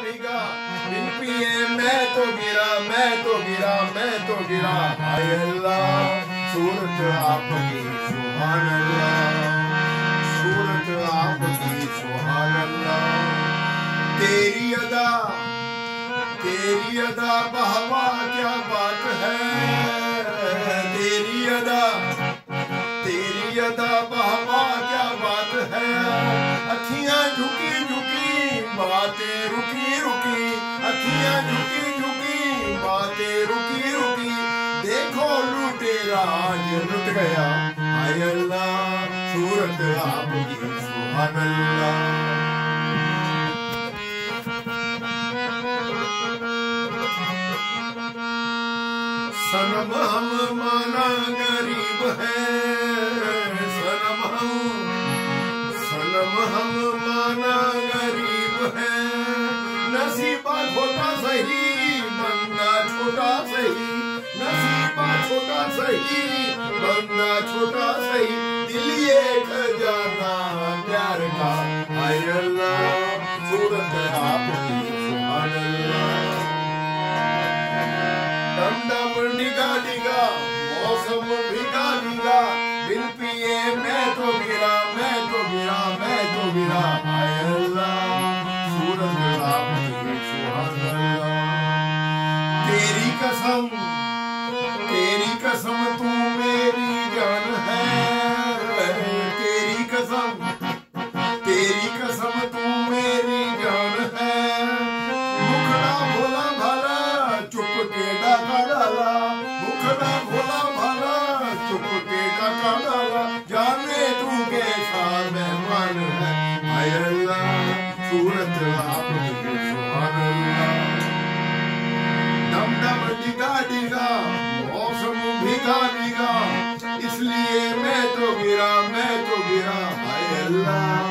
भीगा बिन पिए मैं तो गिरा, मैं तो गिरा, मैं तो गिरा। हाय अल्लाह सूरत आपकी सुभान अल्लाह, सूरत आपकी सुभान अल्लाह। तेरी अदा बहवा क्या बात है, तेरी अदा बहवा क्या बात है। अखियां झुकी झुकी बातें रुकी रुकी, अखियां झुकी झुकी बातें रुकी रुकी। देखो लुटेरा आज लुट गया, हाय अल्लाह सूरत आपकी सुभान अल्लाह। सनम हम माना गरीब है, सनम हम माना गरीब है। नसीबा छोटा सही बंदा छोटा सही, नसीबा छोटा सही बंदा छोटा सही। दिल ये खजाना प्यार का, हाय अल्लाह सूरत आपकी सुभान अल्लाह। दम दम डिगा डिगा मौसम भिगा भिगा, बिन पिए मैं तो गिरा, मैं तो गिरा, मैं तो गिरा। हाय अल्लाह सूरत आपकी सुभान अल्लाह। तेरी कसम तू मेरी जान है, तेरी कसम तू मेरी जान है। मुखड़ा भोला भाला चुप के डाका डाला, मुखड़ा भोला भाला चुप के डाका डाला। जाने तू कैसा मेहमान है, हाय अल्लाह सूरत आपकी सुभान अल्लाह। दम दम डिगा डिगा मौसम भिगा भिगा, इसलिए मैं तो गिरा, मैं तो गिरा। हाय अल्लाह